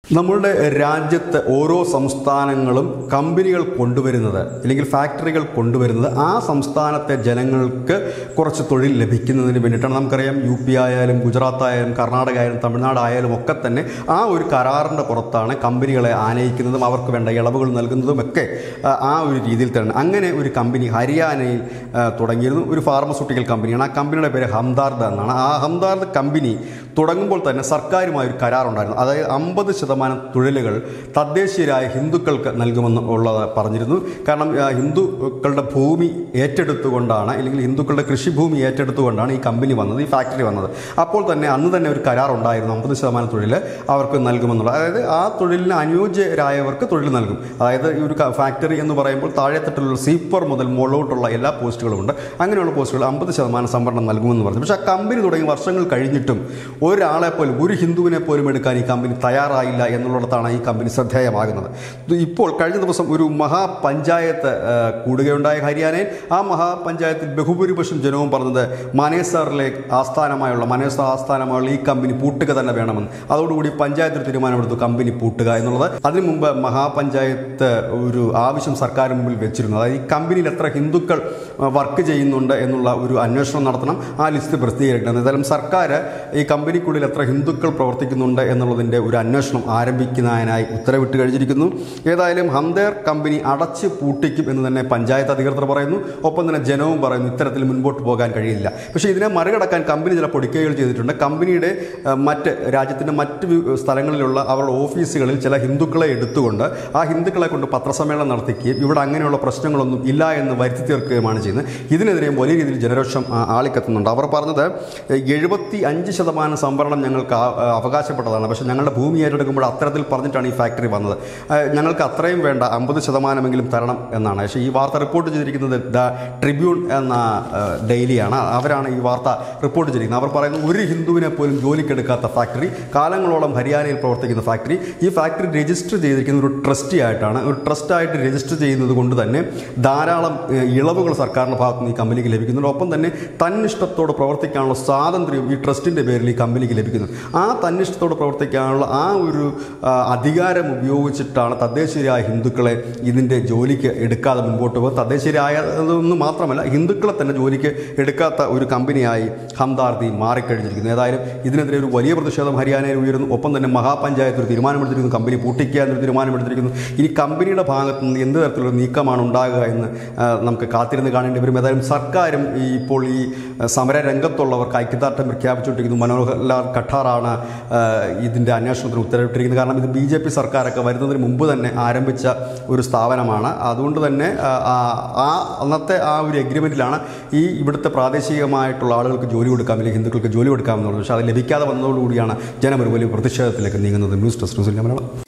നമ്മളുടെ രാജ്യത്ത് ഓരോ സംസ്ഥാനങ്ങളും കമ്പനികൾ കൊണ്ടുവരുന്നത് അല്ലെങ്കിൽ ഫാക്ടറികൾ കൊണ്ടുവരുന്നത് ആ സംസ്ഥാനത്തെ ജനങ്ങൾക്ക് കുറച്ച് തൊഴിൽ ലഭിക്കുന്നതിന് വേണ്ടിയിട്ടാണ്. നമുക്കറിയാം UP ആയാലും ഗുജറാത്ത് ആയാലും കർണാടക ആയാലും തമിഴ്നാട് ആയാലും ഒക്കെ തന്നെ ആ ഒരു കരാറിൻ്റെ പുറത്താണ് കമ്പനികളെ ആനയിക്കുന്നതും അവർക്ക് വേണ്ട ഇളവുകൾ നൽകുന്നതും ഒക്കെ ആ ഒരു രീതിയിൽ തന്നെ. അങ്ങനെ ഒരു കമ്പനി ഹരിയാനയിൽ തുടങ്ങിയിരുന്നു. ഒരു ഫാർമസ്യൂട്ടിക്കൽ കമ്പനിയാണ്. ആ കമ്പനിയുടെ പേര് ഹംദാർദ് എന്നാണ്. ആ ഹംദാർദ് കമ്പനി തുടങ്ങുമ്പോൾ തന്നെ സർക്കാരുമായൊരു കരാറുണ്ടായിരുന്നു. അതായത് 50% തൊഴിലുകൾ തദ്ദേശീയരായ ഹിന്ദുക്കൾക്ക് നൽകുമെന്ന് ഉള്ളത് പറഞ്ഞിരുന്നു. കാരണം ഹിന്ദുക്കളുടെ ഭൂമി ഏറ്റെടുത്തുകൊണ്ടാണ് അല്ലെങ്കിൽ ഹിന്ദുക്കളുടെ കൃഷിഭൂമി ഏറ്റെടുത്തുകൊണ്ടാണ് ഈ കമ്പനി വന്നത്, ഈ ഫാക്ടറി വന്നത്. അപ്പോൾ തന്നെ അന്ന് തന്നെ ഒരു കരാറുണ്ടായിരുന്നു. 50% തൊഴിൽ അവർക്ക് നൽകുമെന്നുള്ളത്. അതായത് ആ തൊഴിലിന് അനുയോജ്യരായവർക്ക് തൊഴിൽ നൽകും. അതായത് ഈ ഒരു ഫാക്ടറി എന്ന് പറയുമ്പോൾ താഴെത്തട്ടിലുള്ള സീപ്പർ മുതൽ മുകളിലോട്ടുള്ള എല്ലാ പോസ്റ്റുകളുമുണ്ട്. അങ്ങനെയുള്ള പോസ്റ്റുകൾ 50% സംവരണം നൽകുമെന്ന് പറഞ്ഞു. പക്ഷേ ആ കമ്പനി തുടങ്ങി വർഷങ്ങൾ കഴിഞ്ഞിട്ടും ഒരാളെ പോലും, ഒരു ഹിന്ദുവിനെ പോലും എടുക്കാൻ ഈ കമ്പനി തയ്യാറായില്ല എന്നുള്ളിടത്താണ് ഈ കമ്പനി ശ്രദ്ധേയമാകുന്നത്. ഇപ്പോൾ കഴിഞ്ഞ ദിവസം ഒരു മഹാപഞ്ചായത്ത് കൂടുകയുണ്ടായ ഹരിയാനയിൽ. ആ മഹാപഞ്ചായത്തിൽ ബഹുഭൂരിപക്ഷം ജനവും പറഞ്ഞത് മനേസറിലെ ആസ്ഥാനമായുള്ള ഈ കമ്പനി പൂട്ടുക തന്നെ വേണമെന്ന്. അതോടുകൂടി പഞ്ചായത്തിൽ തീരുമാനമെടുത്തു കമ്പനി പൂട്ടുക എന്നുള്ളത്. അതിനു മുമ്പ് മഹാപഞ്ചായത്ത് ഒരു ആവശ്യം സർക്കാരിന് മുമ്പിൽ വെച്ചിരുന്നു. അതായത് ഈ കമ്പനിയിൽ എത്ര ഹിന്ദുക്കൾ വർക്ക് ചെയ്യുന്നുണ്ട് എന്നുള്ള ഒരു അന്വേഷണം നടത്തണം, ആ ലിസ്റ്റ് പ്രസിദ്ധീകരിക്കണം. ഏതായാലും സർക്കാർ ഈ കമ്പനിക്കുള്ളിൽ എത്ര ഹിന്ദുക്കൾ പ്രവർത്തിക്കുന്നുണ്ട് എന്നുള്ളതിൻ്റെ ഒരു അന്വേഷണം ആരംഭിക്കുന്നതിനായി ഉത്തരവിട്ട് കഴിഞ്ഞിരിക്കുന്നു. ഏതായാലും ഹംദാർ കമ്പനി അടച്ച് പൂട്ടിക്കും എന്ന് തന്നെ പഞ്ചായത്ത് അധികൃതർ പറയുന്നു. ഒപ്പം തന്നെ ജനവും പറയുന്നു ഇത്തരത്തിൽ മുൻപോട്ട് പോകാൻ കഴിയില്ല. പക്ഷേ ഇതിനെ മറികടക്കാൻ കമ്പനി ചില പൊടിക്കൈകൾ ചെയ്തിട്ടുണ്ട്. കമ്പനിയുടെ രാജ്യത്തിൻ്റെ മറ്റ് സ്ഥലങ്ങളിലുള്ള അവരുടെ ഓഫീസുകളിൽ ചില ഹിന്ദുക്കളെ എടുത്തുകൊണ്ട് ആ ഹിന്ദുക്കളെ കൊണ്ട് പത്രസമ്മേളനം നടത്തിക്കുകയും ഇവിടെ അങ്ങനെയുള്ള പ്രശ്നങ്ങളൊന്നും ഇല്ല എന്ന് വരുത്തി തീർക്കുകയുമാണ് ചെയ്യുന്നത്. ഇതിനെതിരെ വലിയ രീതിയിൽ ജനരോഷം ആളിക്കത്തുന്നുണ്ട്. അവർ പറഞ്ഞത് 75% സംവരണം ഞങ്ങൾക്ക് അവകാശപ്പെട്ടതാണ്. പക്ഷേ ഞങ്ങളുടെ ഭൂമി ഏറ്റെടുക്കുമ്പോൾ അത്തരത്തിൽ പറഞ്ഞിട്ടാണ് ഈ ഫാക്ടറി വന്നത്. ഞങ്ങൾക്ക് അത്രയും വേണ്ട, 50%എങ്കിലും തരണം എന്നാണ്. പക്ഷേ ഈ വാർത്ത റിപ്പോർട്ട് ചെയ്തിരിക്കുന്നത് ദ ട്രിബ്യൂൺ എന്ന ഡെയിലിയാണ്. അവരാണ് ഈ വാർത്ത റിപ്പോർട്ട് ചെയ്തിരിക്കുന്നത്. അവർ പറയുന്നത് ഒരു ഹിന്ദുവിനെ പോലും ജോലിക്കെടുക്കാത്ത ഫാക്ടറി, കാലങ്ങളോളം ഹരിയാനയിൽ പ്രവർത്തിക്കുന്ന ഫാക്ടറി. ഈ ഫാക്ടറി രജിസ്റ്റർ ചെയ്തിരിക്കുന്ന ഒരു ട്രസ്റ്റി ആയിട്ടാണ്. ഒരു ട്രസ്റ്റായിട്ട് രജിസ്റ്റർ ചെയ്യുന്നത് കൊണ്ട് തന്നെ ധാരാളം ഇളവുകൾ സർക്കാരിൻ്റെ ഭാഗത്ത് നിന്ന് ഈ കമ്പനിക്ക് ലഭിക്കുന്നുണ്ട്. ഒപ്പം തന്നെ തന്നിഷ്ടത്തോട് പ്രവർത്തിക്കാനുള്ള സ്വാതന്ത്ര്യം ഈ ട്രസ്റ്റിൻ്റെ പേരിൽ ഈ കമ്പനിക്ക് ലഭിക്കുന്നു. ആ തന്നിഷ്ടത്തോട് പ്രവർത്തിക്കാനുള്ള ആ ഒരു അധികാരം ഉപയോഗിച്ചിട്ടാണ് തദ്ദേശീയരായ ഹിന്ദുക്കളെ ഇതിൻ്റെ ജോലിക്ക് എടുക്കാതെ മുൻപോട്ട് പോകുന്നത്. തദ്ദേശീയരായതൊന്നും മാത്രമല്ല, ഹിന്ദുക്കളെ തന്നെ ജോലിക്ക് എടുക്കാത്ത ഒരു കമ്പനിയായി ഹംദാർദി മാറിക്കഴിഞ്ഞിരിക്കുന്നു. ഏതായാലും ഇതിനെതിരെ ഒരു വലിയ പ്രതിഷേധം ഹരിയാനയിൽ ഉയരുന്നു. ഒപ്പം തന്നെ മഹാപഞ്ചായത്ത് ഒരു തീരുമാനമെടുത്തിരിക്കുന്നു, കമ്പനി പൂട്ടിക്കുക എന്നൊരു തീരുമാനമെടുത്തിരിക്കുന്നു. ഇനി കമ്പനിയുടെ ഭാഗത്തു നിന്ന് എന്ത് തരത്തിലുള്ള നീക്കമാണ് ഉണ്ടാകുക എന്ന് നമുക്ക് കാത്തിരുന്ന് കാണേണ്ടി വരും. ഏതായാലും സർക്കാരും ഇപ്പോൾ ഈ സമര രംഗത്തുള്ളവർക്ക് ഐക്യദാർഢ്യം പ്രഖ്യാപിച്ചുകൊണ്ടിരിക്കുന്നു. മനോഹർ ലാൽ ഖട്ടാറാണ് ഇതിൻ്റെ അന്വേഷണത്തിന് ഉത്തരവിട്ടിരിക്കുന്നത്. കാരണം ഇത് BJP സർക്കാരൊക്കെ വരുന്നതിന് മുമ്പ് തന്നെ ആരംഭിച്ച ഒരു സ്ഥാപനമാണ്. അതുകൊണ്ട് തന്നെ അന്നത്തെ ആ ഒരു എഗ്രിമെൻറ്റിലാണ് ഇവിടുത്തെ പ്രാദേശികമായിട്ടുള്ള ആളുകൾക്ക് ജോലി കൊടുക്കാം, അല്ലെങ്കിൽ ഹിന്ദുക്കൾക്ക് ജോലി കൊടുക്കാമെന്നുള്ളത്. പക്ഷേ അത് ലഭിക്കാതെ വന്നതോടുകൂടിയാണ് ജനം ഒരു വലിയ പ്രതിഷേധത്തിലേക്ക് നീങ്ങുന്നത്. News desk, news India Malayalam.